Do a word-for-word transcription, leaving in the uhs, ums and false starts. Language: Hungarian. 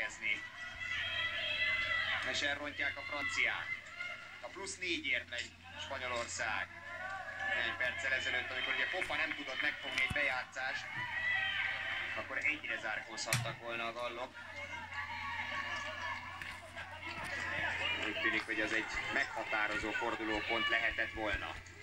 befejezni. És elrontják a franciák. A plusz négyért megy Spanyolország. Egy perccel ezelőtt, amikor ugye Popa nem tudott megfogni egy bejátszást, akkor egyre zárkózhattak volna a gallok. Úgy tűnik, hogy az egy meghatározó fordulópont lehetett volna.